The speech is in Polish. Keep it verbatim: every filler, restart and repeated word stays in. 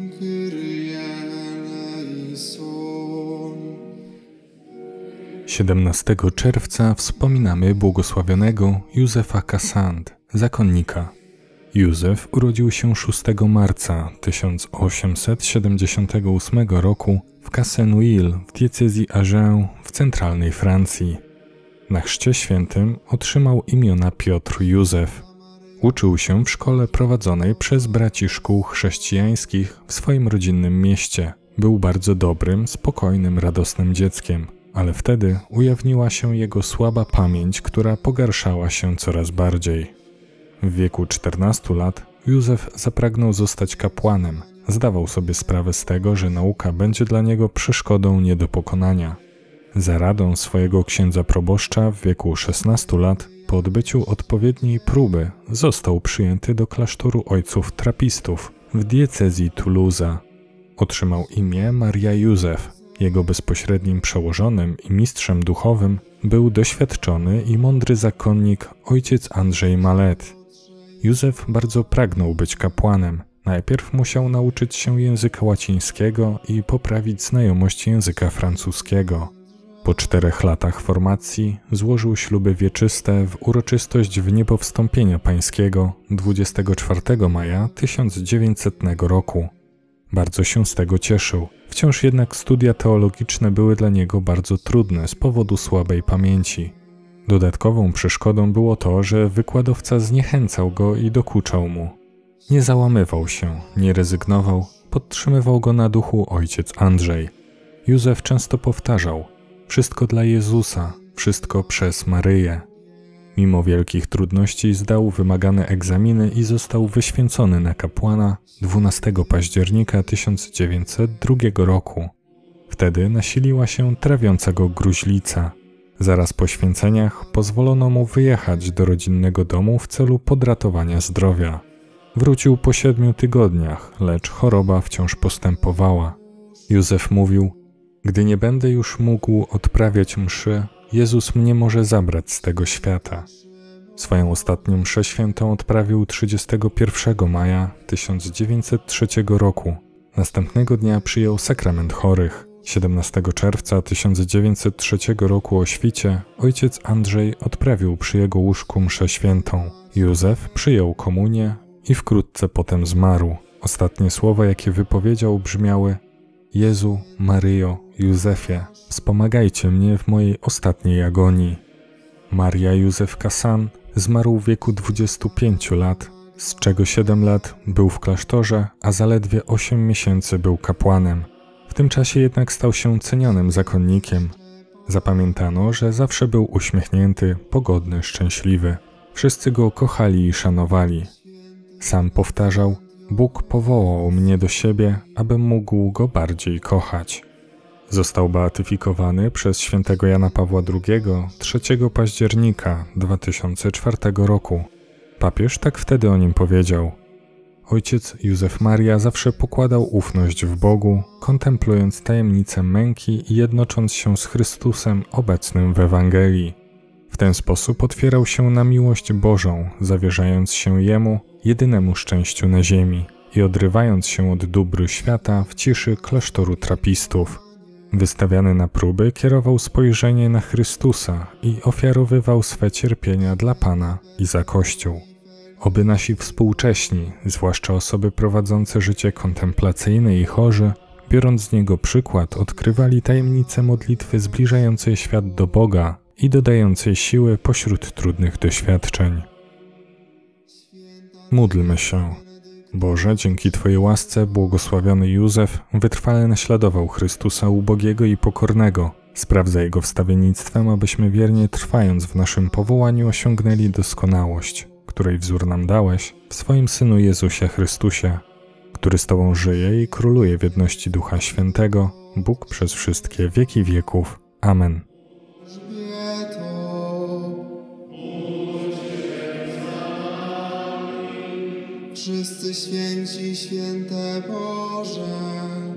siedemnastego czerwca wspominamy błogosławionego Józefa Cassand, zakonnika. Józef urodził się szóstego marca tysiąc osiemset siedemdziesiątego ósmego roku w Casseneuil w diecezji Agen w centralnej Francji. Na chrzcie świętym otrzymał imiona Piotr Józef. Uczył się w szkole prowadzonej przez braci szkół chrześcijańskich w swoim rodzinnym mieście. Był bardzo dobrym, spokojnym, radosnym dzieckiem, ale wtedy ujawniła się jego słaba pamięć, która pogarszała się coraz bardziej. W wieku czternastu lat Józef zapragnął zostać kapłanem. Zdawał sobie sprawę z tego, że nauka będzie dla niego przeszkodą nie do pokonania. Za radą swojego księdza proboszcza w wieku szesnastu lat, po odbyciu odpowiedniej próby, został przyjęty do klasztoru ojców trapistów w diecezji Toulousa. Otrzymał imię Maria Józef. Jego bezpośrednim przełożonym i mistrzem duchowym był doświadczony i mądry zakonnik ojciec Andrzej Malet. Józef bardzo pragnął być kapłanem. Najpierw musiał nauczyć się języka łacińskiego i poprawić znajomość języka francuskiego. Po czterech latach formacji złożył śluby wieczyste w uroczystość Wniebowstąpienia Pańskiego dwudziestego czwartego maja tysiąc dziewięćsetnego roku. Bardzo się z tego cieszył. Wciąż jednak studia teologiczne były dla niego bardzo trudne z powodu słabej pamięci. Dodatkową przeszkodą było to, że wykładowca zniechęcał go i dokuczał mu. Nie załamywał się, nie rezygnował, podtrzymywał go na duchu ojciec Andrzej. Józef często powtarzał: wszystko dla Jezusa, wszystko przez Maryję. Mimo wielkich trudności zdał wymagane egzaminy i został wyświęcony na kapłana dwunastego października tysiąc dziewięćset drugiego roku. Wtedy nasiliła się trawiąca go gruźlica. Zaraz po święceniach pozwolono mu wyjechać do rodzinnego domu w celu podratowania zdrowia. Wrócił po siedmiu tygodniach, lecz choroba wciąż postępowała. Józef mówił: gdy nie będę już mógł odprawiać mszy, Jezus mnie może zabrać z tego świata. Swoją ostatnią mszę świętą odprawił trzydziestego pierwszego maja tysiąc dziewięćset trzeciego roku. Następnego dnia przyjął sakrament chorych. siedemnastego czerwca tysiąc dziewięćset trzeciego roku o świcie ojciec Andrzej odprawił przy jego łóżku mszę świętą. Józef przyjął komunię i wkrótce potem zmarł. Ostatnie słowa, jakie wypowiedział, brzmiały: Jezu, Maryjo, Józefie, wspomagajcie mnie w mojej ostatniej agonii. Maria Józef Cassand zmarł w wieku dwudziestu pięciu lat, z czego siedem lat był w klasztorze, a zaledwie osiem miesięcy był kapłanem. W tym czasie jednak stał się cenionym zakonnikiem. Zapamiętano, że zawsze był uśmiechnięty, pogodny, szczęśliwy. Wszyscy go kochali i szanowali. Sam powtarzał: Bóg powołał mnie do siebie, abym mógł go bardziej kochać. Został beatyfikowany przez świętego Jana Pawła drugiego trzeciego października dwa tysiące czwartego roku. Papież tak wtedy o nim powiedział: Ojciec Józef Maria zawsze pokładał ufność w Bogu, kontemplując tajemnicę męki i jednocząc się z Chrystusem obecnym w Ewangelii. W ten sposób otwierał się na miłość Bożą, zawierzając się Jemu, jedynemu szczęściu na ziemi, i odrywając się od dóbr świata w ciszy klasztoru trapistów. Wystawiany na próby, kierował spojrzenie na Chrystusa i ofiarowywał swe cierpienia dla Pana i za Kościół. Oby nasi współcześni, zwłaszcza osoby prowadzące życie kontemplacyjne i chorzy, biorąc z niego przykład, odkrywali tajemnice modlitwy zbliżającej świat do Boga i dodającej siły pośród trudnych doświadczeń. Módlmy się. Boże, dzięki Twojej łasce błogosławiony Józef wytrwale naśladował Chrystusa ubogiego i pokornego. Spraw za Jego wstawiennictwem, abyśmy wiernie trwając w naszym powołaniu osiągnęli doskonałość, której wzór nam dałeś w swoim Synu Jezusie Chrystusie, który z Tobą żyje i króluje w jedności Ducha Świętego, Bóg przez wszystkie wieki wieków. Amen. Wszyscy święci, święte Boże.